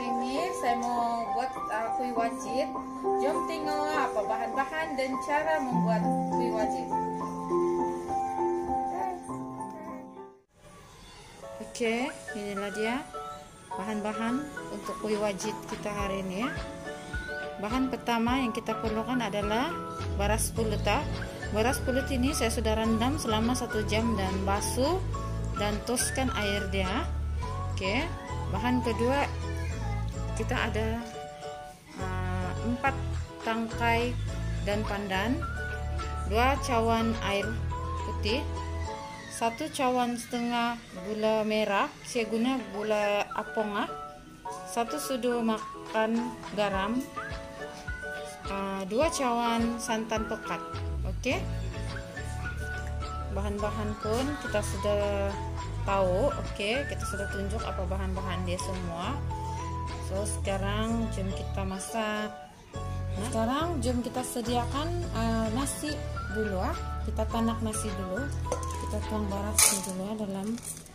ini saya mau buat kue wajit. Jom tengok apa bahan-bahan dan cara membuat kue wajit. Oke, inilah dia bahan-bahan untuk kue wajit kita hari ini ya. Bahan pertama yang kita perlukan adalah beras pulut. Beras pulut ini saya sudah rendam selama 1 jam dan basuh dan toskan air dia. Oke, bahan kedua kita ada 4 tangkai dan pandan, 2 cawan air putih, 1 cawan setengah gula merah, saya guna gula apong 1 sudu makan garam, 2 cawan santan pekat. Oke, bahan-bahan pun kita sudah tahu. Oke, kita sudah tunjuk apa bahan-bahan dia semua. So sekarang jom kita masak. Sekarang jom kita sediakan nasi dulu kita tanak nasi dulu. Kita tuang berasnya dulu dalam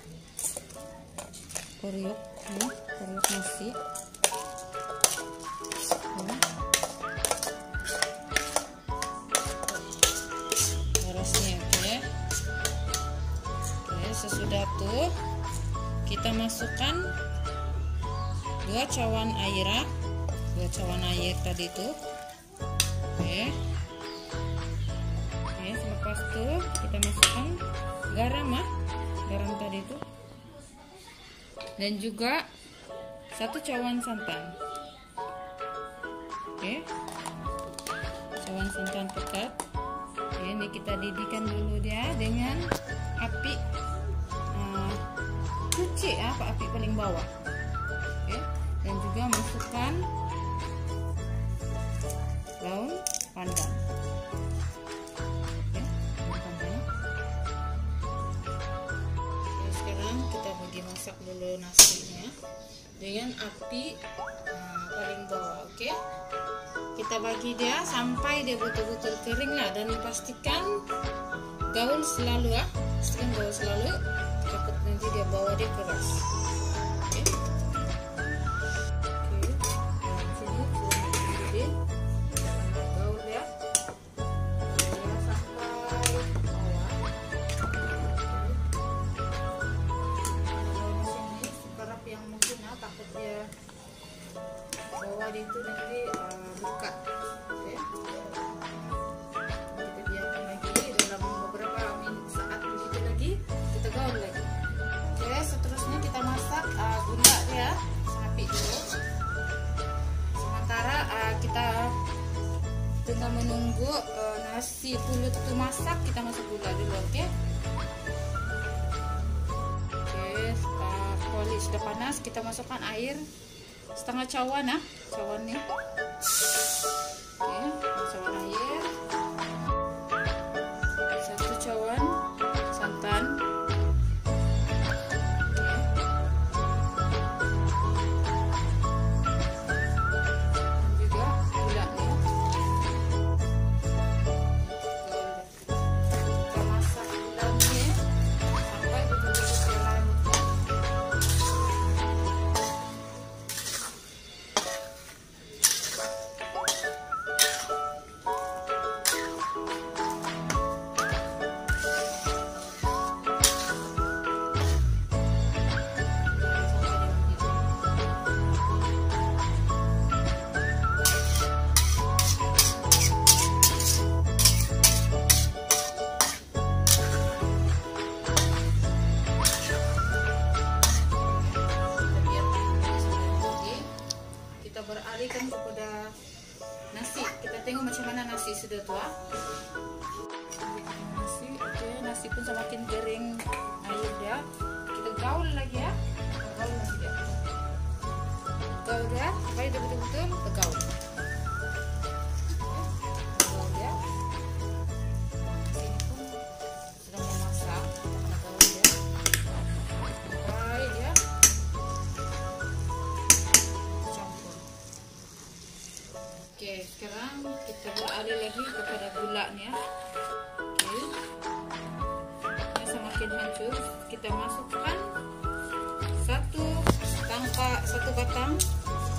periuk nasi. Berasnya oke, sesudah tuh kita masukkan 2 cawan air, 2 cawan air tadi itu. Oke, selepas itu kita masukkan garam garam tadi itu, dan juga 1 cawan santan. Oke, cawan santan pekat. Ini kita didihkan dulu dia dengan api cuci api paling bawah. Oke, dan juga masukkan daun pandan. Sekarang kita bagi masak dulu nasinya dengan api paling bawah. Oke, kita bagi dia sampai dia betul-betul kering dan pastikan gaul selalu takut nanti dia bawa dia keras. Oke. Dia itu nanti buka. Oke. Kita biarkan lagi dalam beberapa saat begitu lagi kita gaul lagi. Oke, seterusnya kita masak gula dia api dulu. Sementara kita tengah menunggu nasi pulut itu masak, kita masuk gula dulu. Oke. Kuali sudah panas, kita masukkan air setengah cawan cawan nih. Oke, cawan air, 1 cawan santan. Dan juga gula nih. Kita masak gulanya sampai betul-betul larut. Beralihkan kepada nasi. Kita tengok macam mana nasi sudah tua. Nasi, oke, nasi pun semakin kering air dia. Kita gaul lagi gaul lagi dia. Gaul dia supaya dia betul-betul tergaul. Gaul dia. Sini pun sedang memasak. Gaul dia. Sampai dia Oke, sekarang kita beralih lagi kepada gulanya. Oke, ini semakin hancur. Kita masukkan 1 batang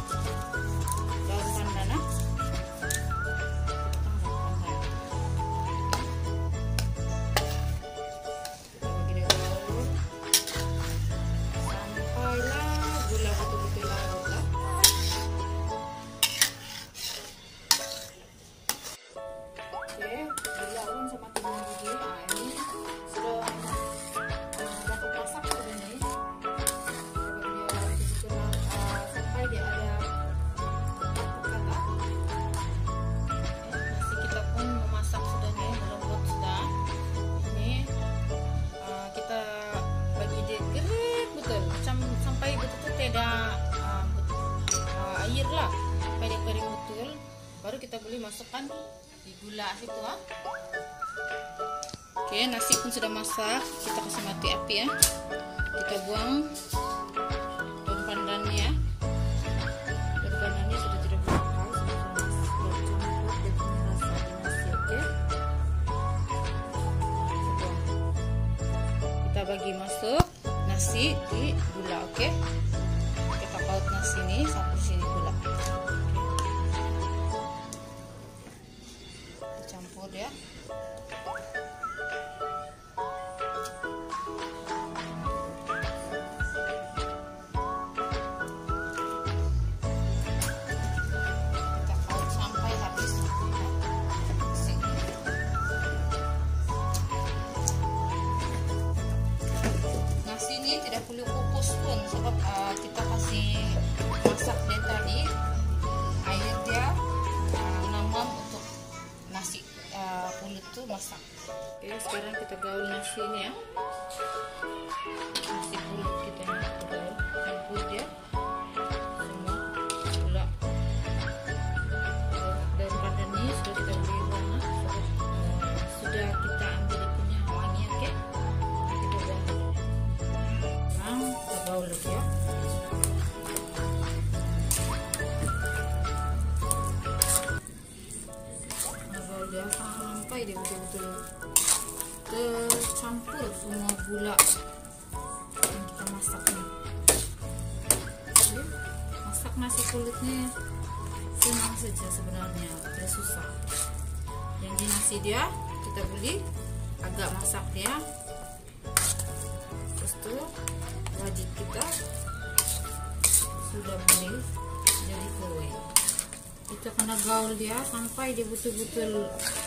Baru kita boleh masukkan di gula situ ah. Oke, nasi pun sudah masak. Kita kasih mati api ya. Kita buang daun pandannya ya. Daun pandannya sudah tidak berbakar, sudah campur dia punya rasa di nasi. Oke, kita bagi masuk nasi di gula. Oke, kita paut nasi ini sampai sini gula. Campur ya. Kita paut sampai habis. Nasi ini tidak perlu kukus pun, sebab kita kasih masak dia tadi, air dia ngambang untuk nasi pulut tuh masak. Oke, sekarang kita gaul nasi ini ya. Nasi pulut kita ini kita gaul, campur dia semua gula. Daun pandan ini sudah kita beri warna, sudah kita ambil punya wangi. Oke, kita gaul. Sekarang kita gaul lagi ya. Dia sampai dia betul-betul tercampur semua gula yang kita masak nih. Jadi, masak nasi kulitnya senang saja sebenarnya, tidak susah. Yang di nasi dia kita beli agak masak dia, terus tuh wajib kita sudah boleh jadi kue. Kita kena gaul dia sampai dia betul-betul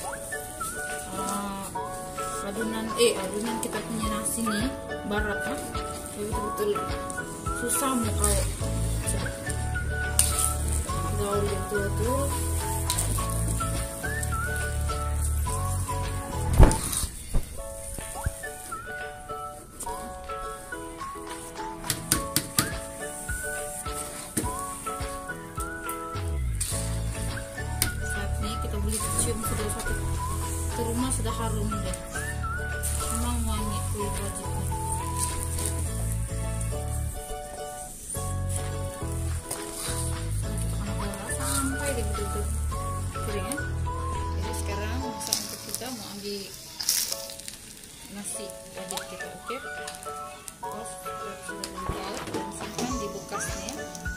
adunan kita punya nasi nih barat kan, dia betul-betul susah mau kalau gaul dia betul-betul. Kita beli cium sudah satu ke rumah sudah harum deh, memang wangi kue wajibnya. Kita akan olah sampai dia betul-betul kering ya. Jadi sekarang masak untuk kita mau ambil nasi wajib kita. Oke, terus sudah digaul dan simpan di bekasnya.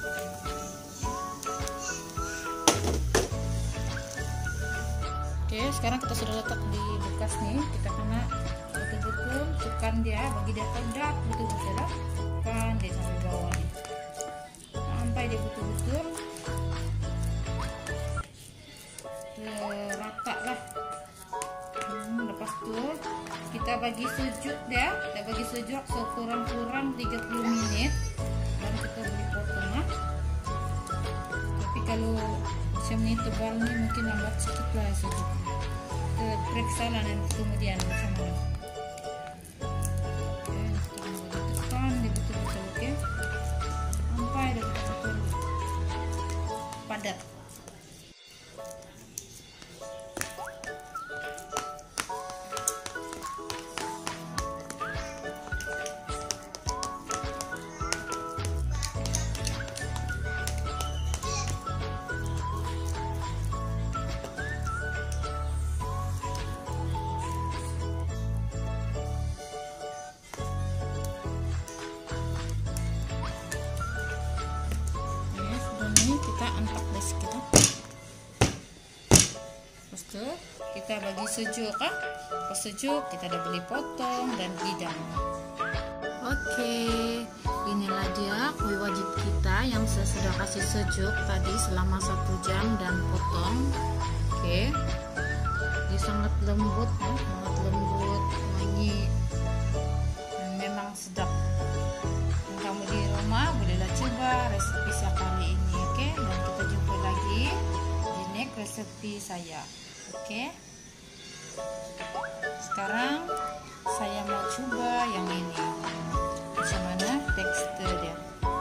Oke, sekarang kita sudah letak di bekas nih. Kita kena betul-betul tekan dia, bagi dia pedak betul-betul lah. Tekan dia sampai bawah nih, sampai dia betul-betul rata lah. Lepas itu kita bagi sejuk dia, kita bagi sejuk sekurang-kurang 30 menit. Baru kita beli potong lah. Tapi kalau macam ni tebalnya mungkin lambat sedikit lah sejuk. Periksa lah nanti kemudian macam mana. Oke, kita tekan dia betul-betul. Oke, sampai dia betul-betul padat. Kita antak des kita. Lepas itu kita bagi sejuk kan. Pas sejuk kita dah beli potong dan hidang. Oke, inilah dia kue wajib kita yang saya sudah kasih sejuk tadi selama 1 jam dan potong. Oke, dia sangat lembut ya, sangat lembut, wangi, dan memang sedap. Kamu di rumah bolehlah coba resep saya kali ini. Oke, dan kita jumpa lagi di next resepi saya. Oke, sekarang saya mau coba yang ini, macam mana tekstur dia.